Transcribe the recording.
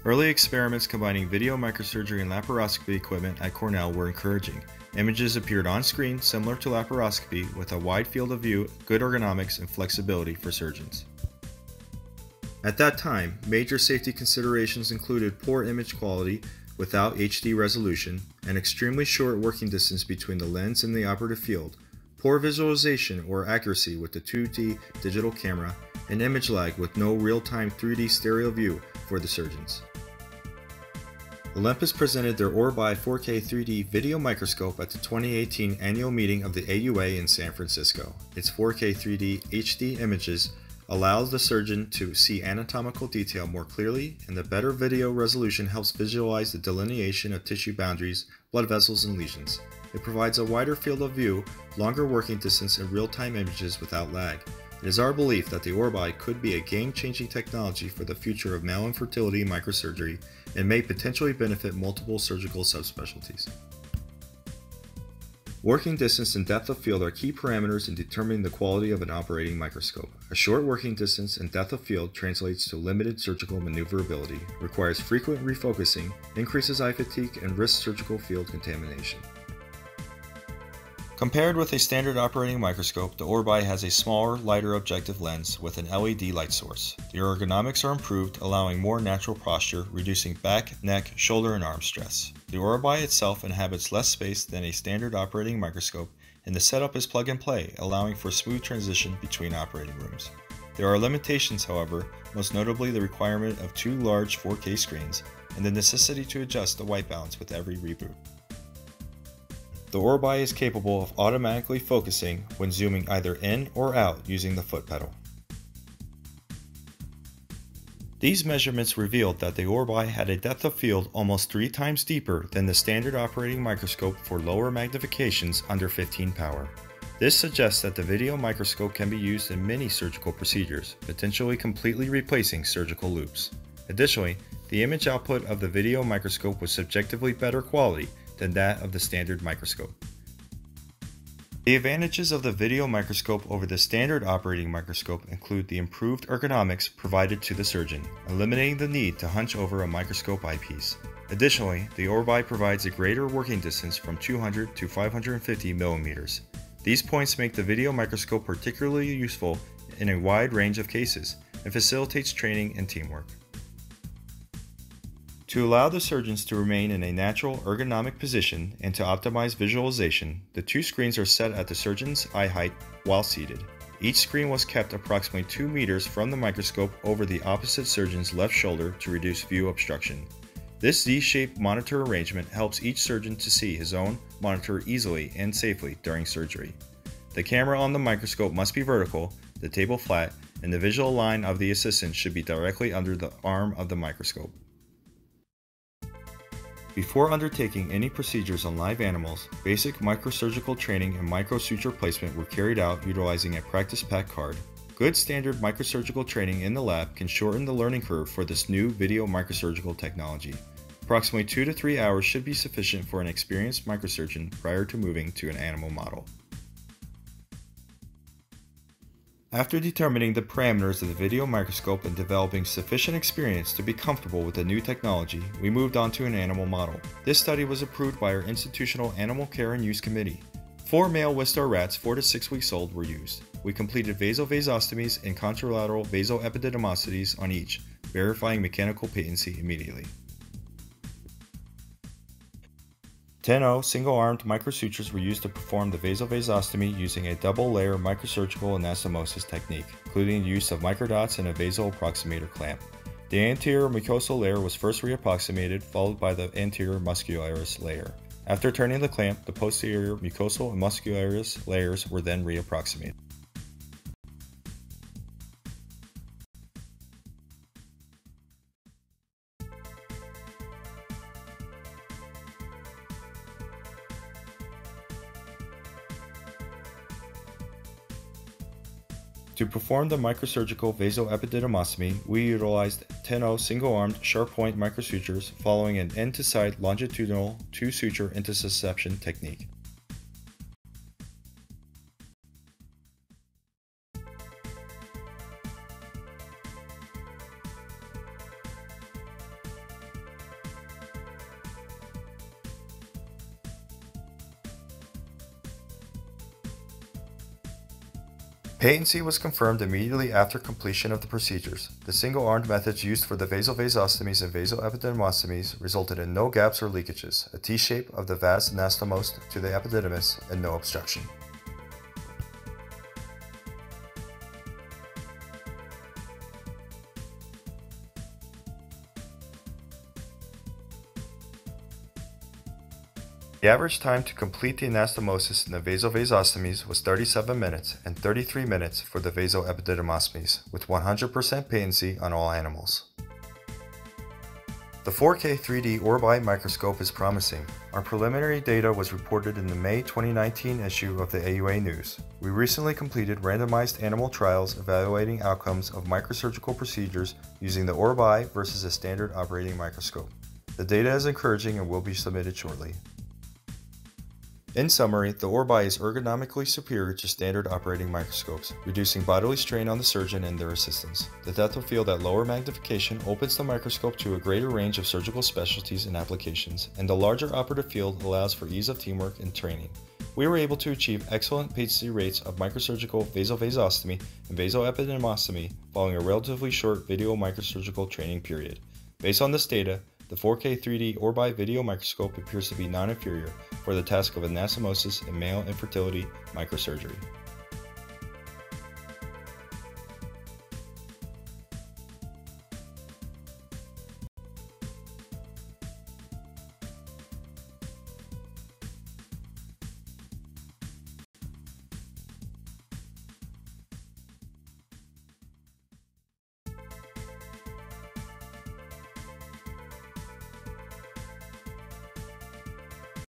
Early experiments combining video microsurgery and laparoscopy equipment at Cornell were encouraging. Images appeared on screen similar to laparoscopy with a wide field of view, good ergonomics, and flexibility for surgeons. At that time, major safety considerations included poor image quality without HD resolution, an extremely short working distance between the lens and the operative field, poor visualization or accuracy with the 2D digital camera, and image lag with no real-time 3D stereo view for the surgeons. Olympus presented their ORBEYE 4K3D video microscope at the 2018 annual meeting of the AUA in San Francisco. Its 4K3D HD images allows the surgeon to see anatomical detail more clearly, and the better video resolution helps visualize the delineation of tissue boundaries, blood vessels, and lesions. It provides a wider field of view, longer working distance, and real-time images without lag. It is our belief that the ORBEYE could be a game-changing technology for the future of male infertility microsurgery and may potentially benefit multiple surgical subspecialties. Working distance and depth of field are key parameters in determining the quality of an operating microscope. A short working distance and depth of field translates to limited surgical maneuverability, requires frequent refocusing, increases eye fatigue, and risks surgical field contamination. Compared with a standard operating microscope, the ORBEYE has a smaller, lighter objective lens with an LED light source. The ergonomics are improved, allowing more natural posture, reducing back, neck, shoulder, and arm stress. The ORBEYE itself inhabits less space than a standard operating microscope, and the setup is plug and play, allowing for smooth transition between operating rooms. There are limitations, however, most notably the requirement of 2 large 4K screens and the necessity to adjust the white balance with every reboot. The ORBEYE is capable of automatically focusing when zooming either in or out using the foot pedal. These measurements revealed that the ORBEYE had a depth of field almost 3 times deeper than the standard operating microscope for lower magnifications under 15 power. This suggests that the video microscope can be used in many surgical procedures, potentially completely replacing surgical loops. Additionally, the image output of the video microscope was subjectively better quality than that of the standard microscope. The advantages of the video microscope over the standard operating microscope include the improved ergonomics provided to the surgeon, eliminating the need to hunch over a microscope eyepiece. Additionally, the ORBEYE provides a greater working distance from 200 to 550 millimeters. These points make the video microscope particularly useful in a wide range of cases and facilitates training and teamwork. To allow the surgeons to remain in a natural ergonomic position and to optimize visualization, the 2 screens are set at the surgeon's eye height while seated. Each screen was kept approximately 2 meters from the microscope over the opposite surgeon's left shoulder to reduce view obstruction. This Z-shaped monitor arrangement helps each surgeon to see his own monitor easily and safely during surgery. The camera on the microscope must be vertical, the table flat, and the visual line of the assistant should be directly under the arm of the microscope. Before undertaking any procedures on live animals, basic microsurgical training and microsuture placement were carried out utilizing a practice pack card. Good standard microsurgical training in the lab can shorten the learning curve for this new video microsurgical technology. Approximately 2 to 3 hours should be sufficient for an experienced microsurgeon prior to moving to an animal model. After determining the parameters of the video microscope and developing sufficient experience to be comfortable with the new technology, we moved on to an animal model. This study was approved by our Institutional Animal Care and Use Committee. 4 male Wistar rats 4 to 6 weeks old were used. We completed vasovasostomies and contralateral vasoepididymosities on each, verifying mechanical patency immediately. 10-0 single-armed microsutures were used to perform the vasovasostomy using a double-layer microsurgical anastomosis technique, including the use of microdots and a vasal approximator clamp. The anterior mucosal layer was first reapproximated, followed by the anterior muscularis layer. After turning the clamp, the posterior mucosal and muscularis layers were then reapproximated. To perform the microsurgical vasoepididymostomy, we utilized 10-0 single-armed sharp-point microsutures following an end-to-side longitudinal 2-suture intussusception technique. Patency was confirmed immediately after completion of the procedures. The single-armed methods used for the vasovasostomies and vasoepididymostomies resulted in no gaps or leakages, a T-shape of the vas anastomosed to the epididymis, and no obstruction. The average time to complete the anastomosis in the vasovasostomies was 37 minutes and 33 minutes for the vasoepididymostomies, with 100% patency on all animals. The 4K3D ORBEYE microscope is promising. Our preliminary data was reported in the May 2019 issue of the AUA News. We recently completed randomized animal trials evaluating outcomes of microsurgical procedures using the ORBEYE versus a standard operating microscope. The data is encouraging and will be submitted shortly. In summary, the ORBEYE is ergonomically superior to standard operating microscopes, reducing bodily strain on the surgeon and their assistants. The depth of field at lower magnification opens the microscope to a greater range of surgical specialties and applications, and the larger operative field allows for ease of teamwork and training. We were able to achieve excellent patency rates of microsurgical vasovasostomy and vasoepididymostomy following a relatively short video microsurgical training period. Based on this data, the 4K3D ORBEYE video microscope appears to be non-inferior for the task of anastomosis in male infertility microsurgery.